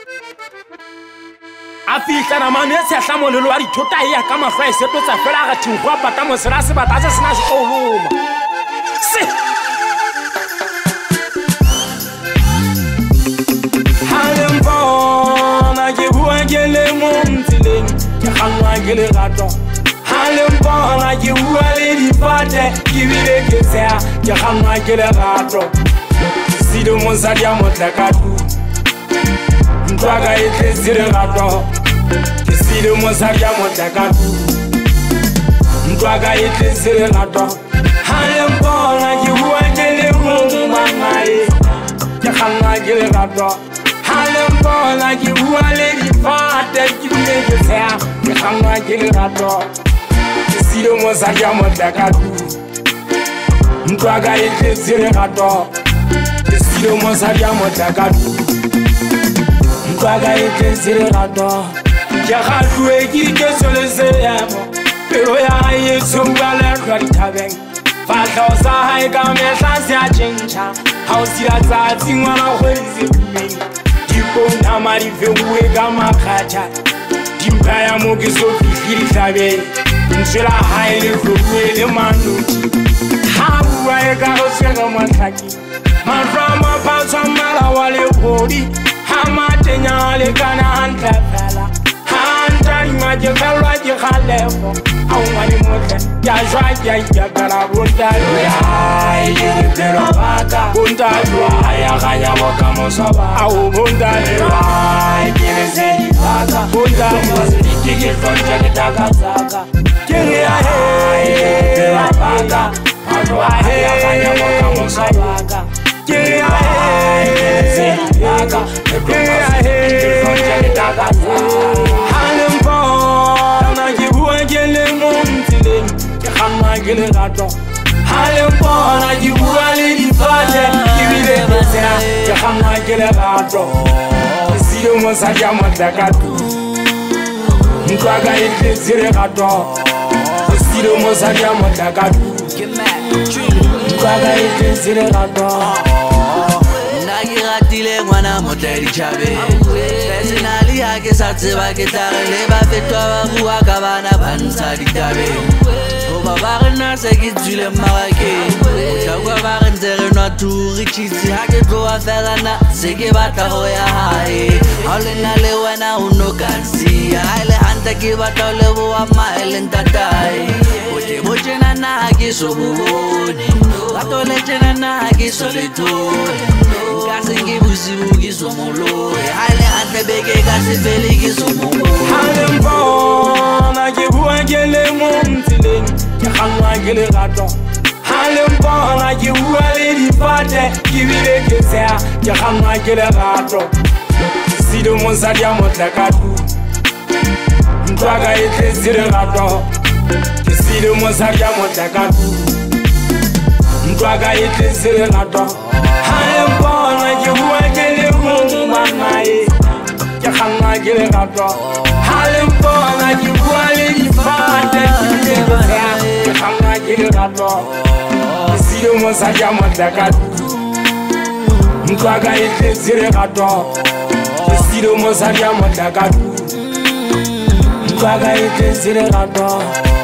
a fihla na mane se hlamolelo wa dithota ya ka mahlo a setotsa fela ga thingwa pata mosela se batla se sena sekoloma se halembona ke bua ke le montsileng ke kgangwa ke lerato halembona ke bua le difate ke bile ke tsea ke kgangwa ke lerato sile mosadi ya motlakatu ntwaga e tletse lerato ke sile mosadi ya motlakatu ntwaga e tletse lerato halembona ke bua ke le momangae ke kgangwa ke lerato halembona ke bua le difate ke bile ke tsea ke kgangwa ke lerato ke sile mosadi ya motlakatu ntwaga e tletse lerato ke sile mosadi ya motlakatu ntwaga e tletse lerato ke gatloe ke iketsole seemo pelo ya gae e tshoua letlwa dithabeng fatlhao sa gae ka mehla se a tšhentšha ga o sia tsatsi ngwana kgwedise kumeng diponama di feuwe ka makgatšha dimpa ya mo ke so fitlhe ditlhabeng ntswela gae le tlhoue le manoti ga bua e ka go swega matlhaki matlho a maphatshwa mmala wa legodi ha matenya le kana hantle fela hantadima ke felwa ke kgalefo a ngwane motle ke a jwa ke a ikapela bontalo yae le dipelo baka bontalo ya ganya bokamoso ba ao bontalo yae ke le sedi baka bontalo ke tlontsha ke takatsaka ke re yae le dipelo baka matlho ya ganya bokamoso baka ke re yae le sedi baka halembona ke bua ke le montsileng ke kgangwa ke lerato halembona ke bua le difate ke bile ke tsea ke kgangwa ke lerato ke sile mosadi ya motlakatu ntwaga e tletse lerato ke sile mosadi ya motlakatu ntwaga e tletse lerato ke ratile ngwana motle ditšhabeng personally ha ke sa tseba ke tla re le ba fetwa ba bua ka bana ba ntsha ditabeng goba ba re nna se ke tswile mmarakeng botlhakwa ba re ntse re nwa thuri tšhitsi ha ke tloa felana se ke batla go ya gae ga o lena le wena o no kansia ga e le ganta ke batla o leboa maeleng tatae botjena na ha ke so bobone bato le tjena na ha ke so letone kasi ke bosibu ke so moloi ha e le hantle beke ka se fele ke so moloi halembona ke bua ke le montsileng ke kgangwa ke lerato halembona ke bua le difate ke bile ke tsea ke kgangwa ke lerato ke sile mosadi ya motlakatu ntwaga e tletse lerato ke sile mosadi ya motlakatu ntwaga e tletse lerato halembona ke bua ke le momangae ke kgangwa ke lerato halembona ke bua le difate ke bile ke tsea ke kgangwa ke lerato ke sile mosadi ya motlakatu ntwaga e tletse lerato ke sile mosadi ya motlakatu ntwaga e tletse lerato